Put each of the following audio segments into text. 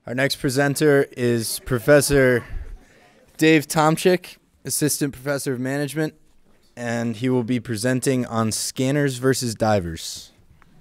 Our next presenter is Professor Dave Tomczyk, Assistant Professor of Management, and he will be presenting on scanners versus divers.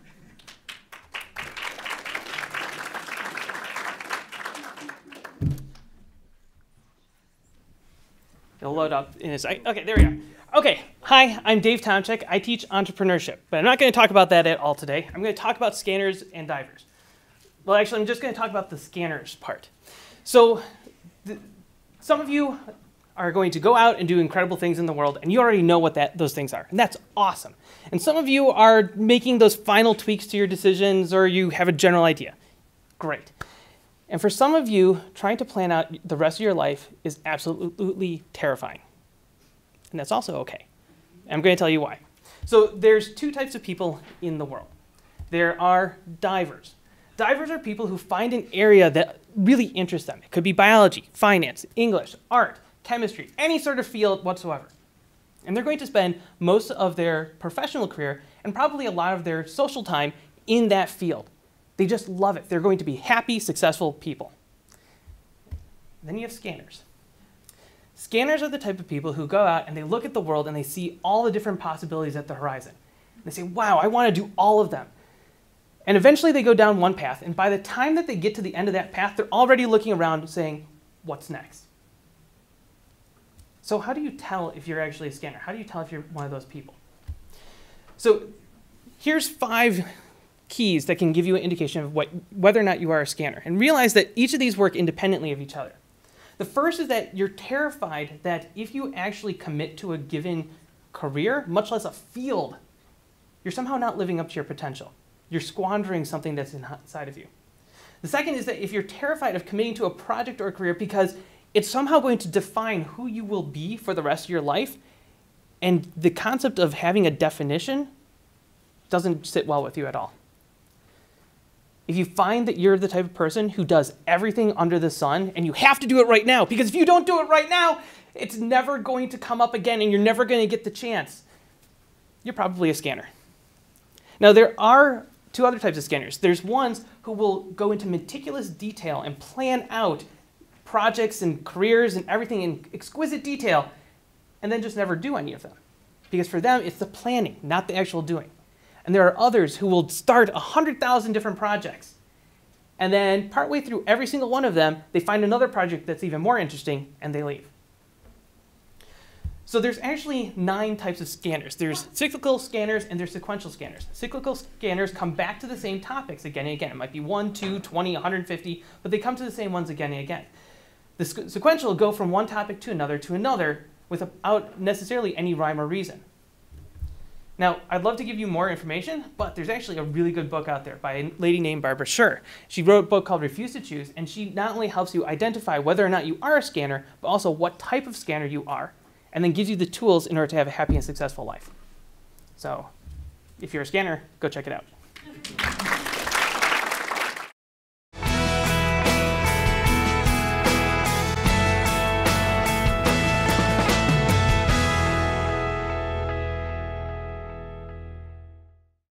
It'll load up in a second. Okay, there we are. Okay, hi, I'm Dave Tomczyk. I teach entrepreneurship, but I'm not going to talk about that at all today. I'm going to talk about scanners and divers. Well, actually, I'm just going to talk about the scanners part. So, some of you are going to go out and do incredible things in the world, and you already know what those things are, and that's awesome. And some of you are making those final tweaks to your decisions, or you have a general idea. Great. And for some of you, trying to plan out the rest of your life is absolutely terrifying. And that's also okay. I'm going to tell you why. So there's two types of people in the world. There are divers. Divers are people who find an area that really interests them. It could be biology, finance, English, art, chemistry, any sort of field whatsoever. And they're going to spend most of their professional career and probably a lot of their social time in that field. They just love it. They're going to be happy, successful people. Then you have scanners. Scanners are the type of people who go out and they look at the world and they see all the different possibilities at the horizon. And they say, wow, I want to do all of them. And eventually they go down one path, and by the time that they get to the end of that path, they're already looking around saying, what's next? So how do you tell if you're actually a scanner? How do you tell if you're one of those people? So here's 5 keys that can give you an indication of whether or not you are a scanner. And realize that each of these work independently of each other. The first is that you're terrified that if you actually commit to a given career, much less a field, you're somehow not living up to your potential. You're squandering something that's inside of you. The second is that if you're terrified of committing to a project or a career because it's somehow going to define who you will be for the rest of your life, and the concept of having a definition doesn't sit well with you at all. If you find that you're the type of person who does everything under the sun and you have to do it right now, because if you don't do it right now, it's never going to come up again and you're never going to get the chance, you're probably a scanner. Now, there are 2 other types of scanners. There's ones who will go into meticulous detail and plan out projects and careers and everything in exquisite detail and then just never do any of them. Because for them, it's the planning, not the actual doing. And there are others who will start 100,000 different projects. And then partway through every single one of them, they find another project that's even more interesting and they leave. So there's actually 9 types of scanners. There's cyclical scanners and there's sequential scanners. Cyclical scanners come back to the same topics again and again. It might be 1, 2, 20, 150, but they come to the same ones again and again. The sequential go from one topic to another without necessarily any rhyme or reason. Now, I'd love to give you more information, but there's actually a really good book out there by a lady named Barbara Scher. She wrote a book called Refuse to Choose, and she not only helps you identify whether or not you are a scanner, but also what type of scanner you are, and then gives you the tools in order to have a happy and successful life. So, if you're a scanner, go check it out.